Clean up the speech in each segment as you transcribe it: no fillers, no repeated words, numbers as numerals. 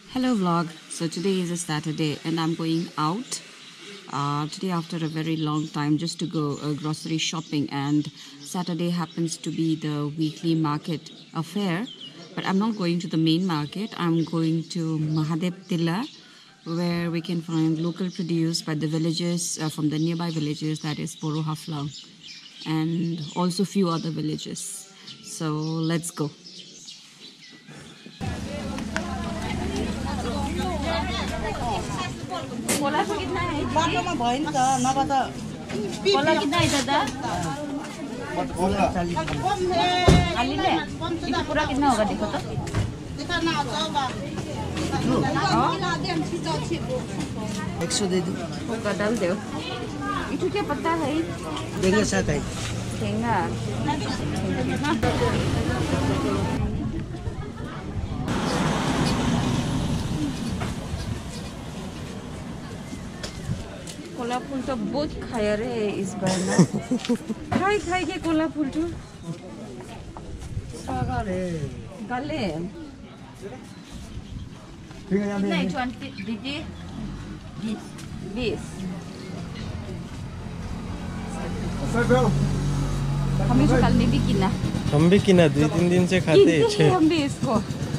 Hello vlog. So today is a Saturday and I'm going out today after a very long time just to go grocery shopping, and Saturday happens to be the weekly market affair, but I'm not going to the main market. I'm going to Mahadev Tilla, where we can find local produce by the villagers from the nearby villages, that is Boro Haflang, and also few other villages. So let's go. Cola तो कितना है? बाटोमा भएन त नभए त Cola कितना है दादा? कोला 40 आलिले इको पूरा कितना होगा देखो तो? देखा ना जाओगा। 100 दे दो। होगा डाल दो। इटू क्या पत्ता है? देंगे साथ है। देंगा। कोला फूल तो बहुत खाया रे इस बार ना। खाई के कोला फूल तो सागा रे गाले नहीं 20 दीदी 20 हमें तो कल में भी किना, हम भी किना 2-3 दिन से खाते हैं हम भी इसको।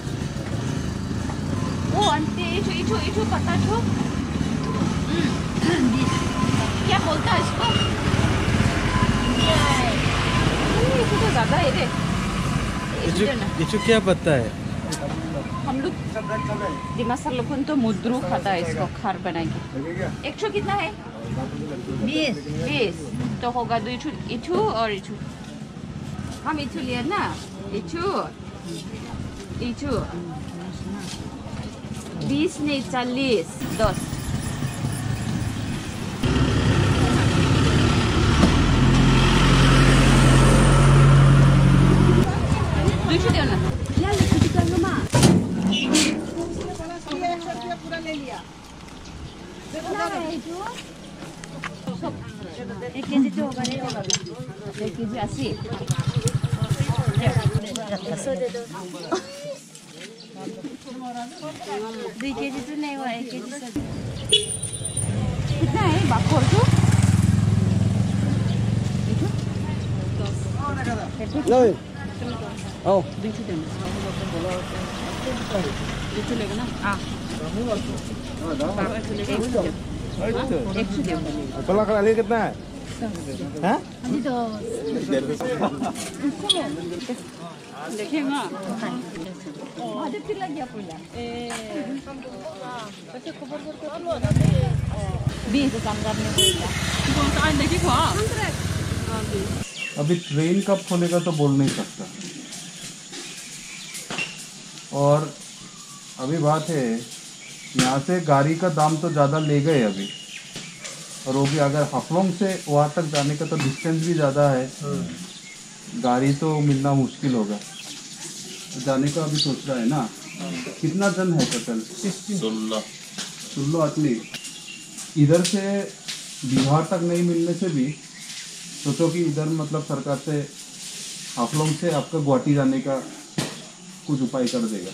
वो आंटी इचू पता छो क्या बोलता है इसको? ये तो ज़्यादा है रे। इचू क्या पत्ता है? हम लोग दिमाग लोग तो मुद्रू खाता है इसको खार बनाएंगे। 100 कितना है? 20 तो होगा 2 इचू और इचू। हम इचू लिया ना, इचू 20 नहीं 40 10। एक केजी तो होगा नहीं होगा? 1 केजी 80। 100 दे दो। 2 केजी तो नहीं हुआ, 1 केजी से कितना है बाकोर तो? नहीं आओ 2 देना। 2 लेगा ना? हाँ कोला का लिए कितना है? हाँ? देखिए ना महादेव तिला गया पुला 20 काम करने को अभी ट्रेन कब खोलेगा तो बोल नहीं सकता, और अभी बात है यहाँ से गाड़ी का दाम तो ज़्यादा ले गए अभी, और वो भी अगर हाफलोंग से वहाँ तक जाने का तो डिस्टेंस भी ज़्यादा है, गाड़ी तो मिलना मुश्किल होगा। जाने का अभी सोच रहा है ना। कितना जन है टोटल? 16 आदमी। इधर से बिहार तक नहीं मिलने से भी सोचो कि इधर मतलब सरकार से हाफलोंग से आपका गुवाहाटी जाने का कुछ उपाय कर देगा।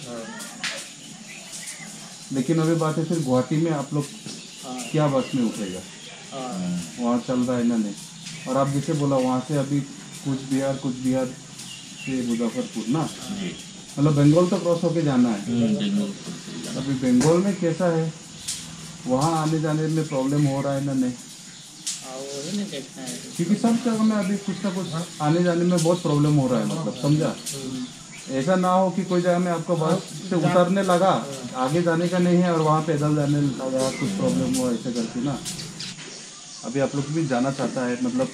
लेकिन अभी बात है फिर गुवाहाटी में आप लोग क्या बस में उठेगा? वहाँ चल रहा है ना नहीं। और आप जैसे बोला वहाँ से अभी कुछ बिहार से मुजफ्फरपुर ना, मतलब बंगाल तो क्रॉस होके जाना है। अभी बंगाल में कैसा है, वहाँ आने जाने में प्रॉब्लम हो रहा है ना नहीं? क्योंकि सब जगह में अभी कुछ ना कुछ आने जाने में बहुत प्रॉब्लम हो रहा है, मतलब समझा? ऐसा ना हो कि कोई जगह में आपको बस से उतरने लगा, आगे जाने का नहीं है और वहाँ पैदल जाने लगा, कुछ प्रॉब्लम हो ऐसे करके ना। अभी आप लोग भी जाना चाहता है, मतलब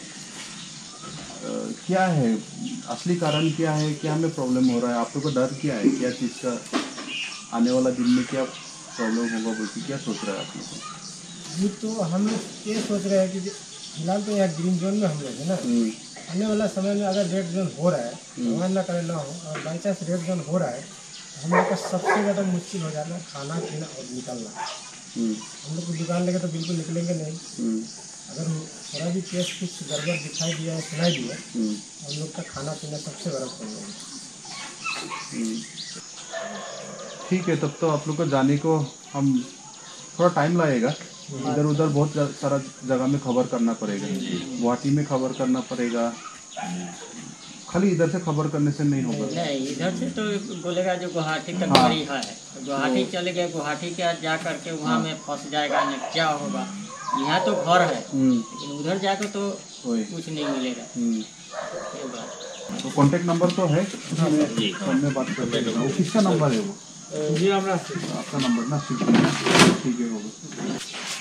क्या है असली कारण, क्या है, क्या में प्रॉब्लम हो रहा है? आप लोग को डर क्या है, क्या चीज़ का आने वाला दिन में क्या प्रॉब्लम होगा बोल के क्या सोच रहा है आप लोग? जी तो हम लोग ये सोच रहे हैं कि फिलहाल तो यहाँ ग्रीन जोन में हम लोग है ना, आने वाला समय में अगर रेड जोन हो रहा है, भगवान ना करे ना हो, और बाई चांस रेड जोन हो रहा है, हम लोग का सबसे ज़्यादा मुश्किल हो जाना खाना पीना और निकलना। हम लोग को दुकान लेके तो बिल्कुल निकलेंगे नहीं। अगर थोड़ा भी केस कुछ गड़बड़ दिखाई दिया है, सुनाई दिया, हम लोग का खाना पीना सबसे बड़ा प्रॉब्लम है। ठीक है, तब तो आप लोग को जाने को हम थोड़ा टाइम लगेगा। इधर उधर बहुत सारा जगह में खबर करना पड़ेगा, गुवाहाटी में खबर करना पड़ेगा, खाली इधर से खबर करने से नहीं होगा। नहीं, इधर से तो बोलेगा जो गुवाहाटी का हाँ। गाड़ी है, गुवाहाटी चले गए, गुवाहाटी के जा करके वहाँ में फंस जाएगा, नहीं क्या होगा। यहाँ तो घर है, लेकिन उधर जाकर तो वही। कुछ नहीं मिलेगा। ये बात तो कांटेक्ट नंबर तो है, हमने बात कर लेंगे। वो किसका नंबर है वो? जी हमारा आपका नंबर ना, ठीक है होगा।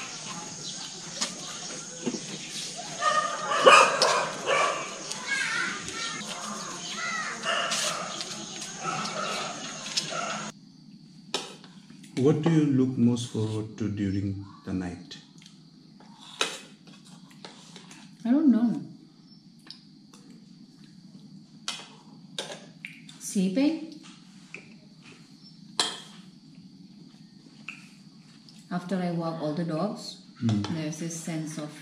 What do you look most forward to during the night? I don't know. Sleeping. After I walk all the dogs, there's this sense of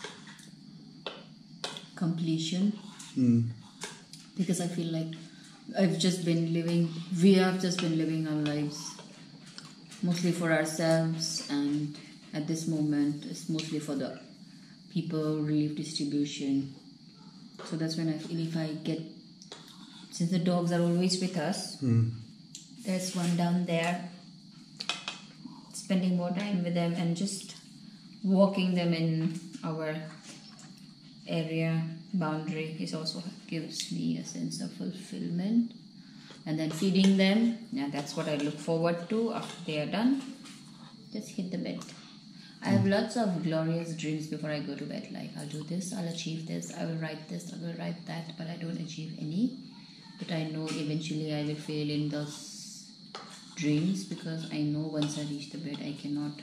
completion. Because I feel like we have just been living our lives mostly for ourselves, and at this moment it's mostly for the people, relief distribution. So that's when I feel if I get, since the dogs are always with us, there's one down there, spending more time with them and just walking them in our area boundary is also gives me a sense of fulfillment. And then feeding them, yeah, that's what I look forward to after they are done. Just hit the bed. I have lots of glorious dreams before I go to bed, like I'll do this, I'll achieve this, I will write this, I will write that, but I don't achieve any. But I know eventually I will fail in those dreams, because I know once I reach the bed I cannot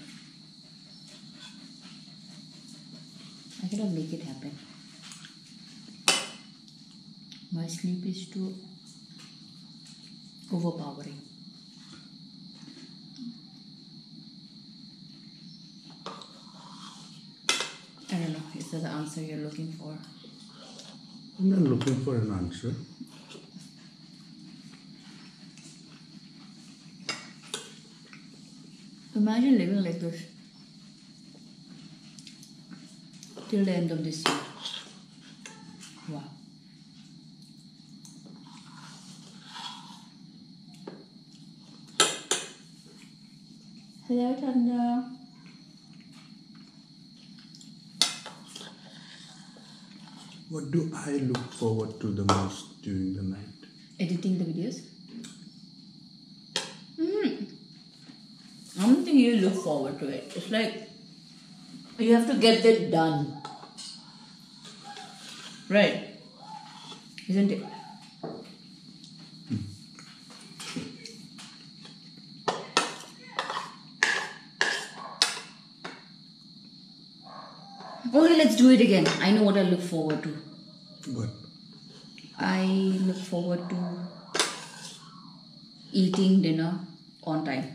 make it happen. My sleep is too overpowering. I don't know, is that the answer you're looking for? I'm not looking for an answer. Imagine living like this till the end of this year. Wow. Hello, Tanda. What do I look forward to the most during the night? Editing the videos? I don't think you look forward to it. It's like you have to get it done. Right? Isn't it? Okay, let's do it again. I know what I look forward to. What? I look forward to eating dinner on time.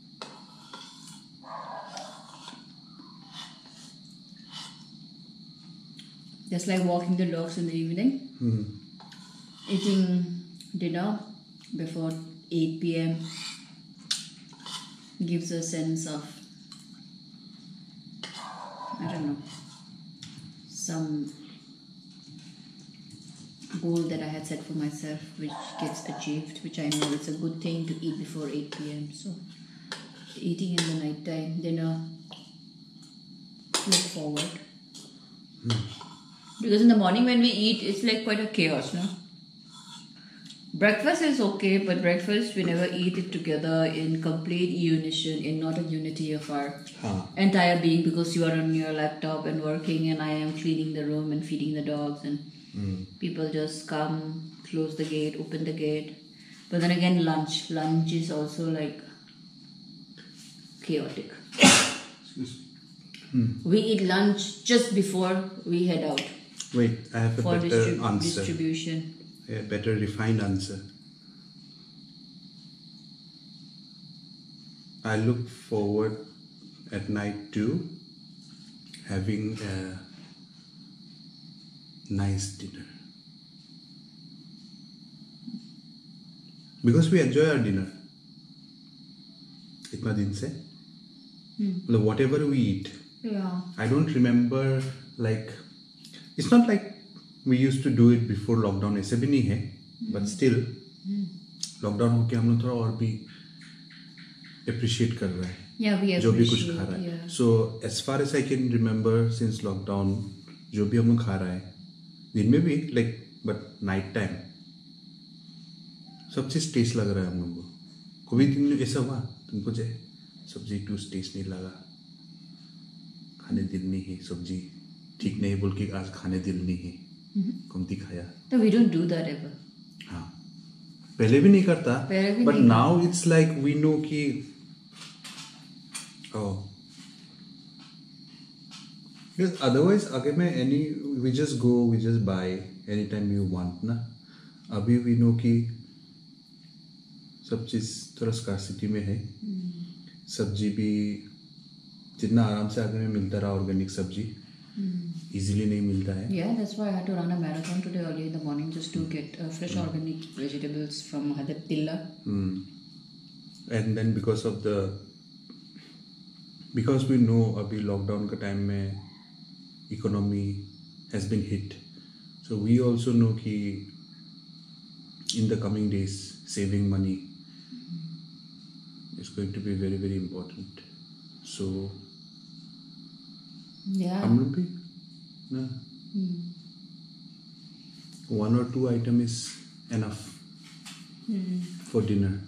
Just like walking the dogs in the evening. Eating dinner before 8 p.m. gives a sense of, I don't know, some goal that I had set for myself, which gets achieved, which I know it's a good thing to eat before 8 p.m. So eating in the night time, dinner, look forward. Because in the morning when we eat, it's like quite a chaos, no? Breakfast is okay, but breakfast we never eat it together in complete unison, in not a unity of our entire being, because you are on your laptop and working and I am cleaning the room and feeding the dogs, and people just come, close the gate, open the gate. But then again, lunch is also like chaotic. We eat lunch just before we head out. Wait, I have a for better answer. distribution. A better refined answer. I look forward at night to having a nice dinner. Because we enjoy our dinner. इतना दिन से मतलब whatever we eat I don't remember like it's not like we use to do it before lockdown ऐसे भी नहीं है but still lockdown होके हम लोग थोड़ा और भी अप्रिशिएट कर रहे हैं जो भी कुछ खा रहा है so as far as I can remember since lockdown जो भी हम लोग खा रहा है दिन में भी लाइक बट नाइट टाइम सब चीज़ टेस्ट लग रहा है हम लोग को कभी दिन ऐसा हुआ तुमको जो सब्जी टेस्ट नहीं लगा खाने दिल नहीं है सब्जी ठीक नहीं बोल के आज खाने दिल नहीं है कमती खाया तो we don't do that ever हाँ पहले भी नहीं करता but now it's like we know कि अदरवाइज अगर मैं we just buy any time you want ना अभी वी नो कि सब चीज़ थोड़ा स्कार्सिटी में है सब्जी भी जितना आराम से अगर में मिलता रहा ऑर्गेनिक सब्जी इजीली नहीं मिलता है Yeah, that's why I had to run a marathon today early in the morning just to get fresh organic vegetables from Hadaptilla. And then because we know अभी लॉकडाउन का टाइम में economy has been hit so we also know कि in the coming days saving money is going to be very very important so Yeah. हम लोग भी ना 1 or 2 item is enough for dinner